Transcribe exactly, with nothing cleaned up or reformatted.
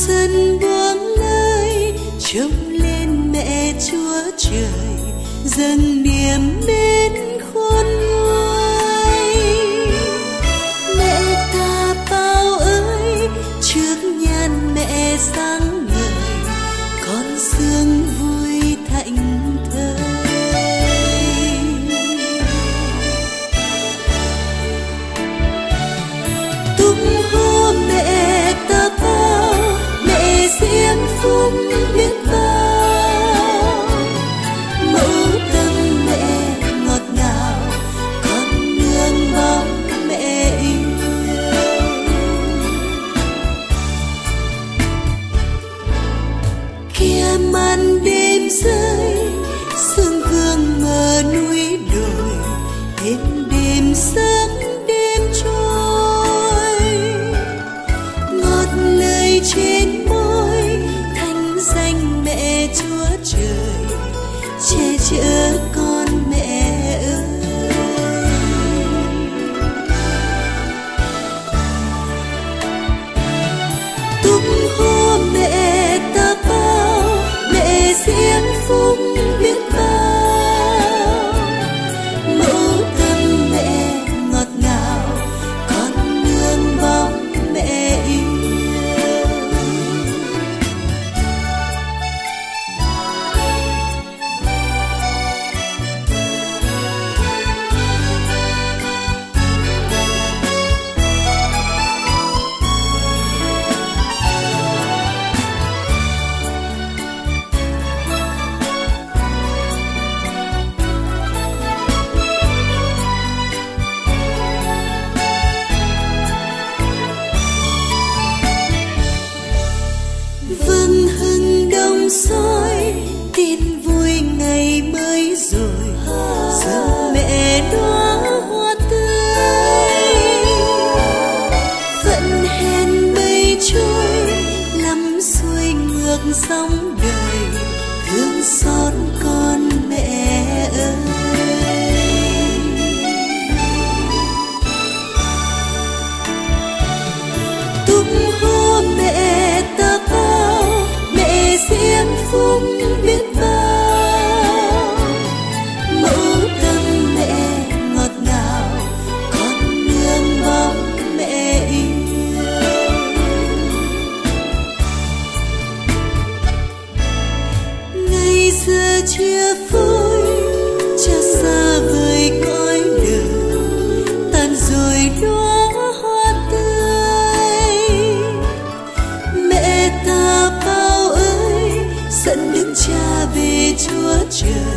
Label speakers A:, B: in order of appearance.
A: dần buông lơi, trông lên mẹ Chúa Trời, dâng niềm mến khôn nguôi. Mẹ ta bao ơi, trước nhan mẹ sáng ngời, con sương vui thảnh thơi. Tung hô mẹ ta bao, mẹ diêm phúc biết bao. Mẫu tâm mẹ ngọt ngào, con nương bóng mẹ yêu. Kia màn đêm rơi, sương vương mờ núi đồi, đêm đêm sớm đêm trôi. Ngọt lời trên môi, thanh danh mẹ Chúa Trời, che chở con mẹ ơi. Tung hô mẹ ta bao, mẹ diêm phúc biết bao. Mẫu tâm mẹ ngọt ngào, con nương bóng mẹ yêu. Vâng hừng đông soi, tin vui ngày mới rồi, giờ mẹ đóa hoa tươi. Vẫn hẹn mây trôi, lắm xuôi ngược dòng đời, thương xót con mẹ ơi. Tung hô mẹ ta bao, mẹ diêm phúc biết bao. Mẫu tâm mẹ ngọt ngào, con nương bóng mẹ yêu. Ngày xưa chia phôi, cha xa vời cõi đời, tàn rồi đóa hoa tươi. Mẹ ta bao ơi, dẫn Đức Cha về Chúa Trời,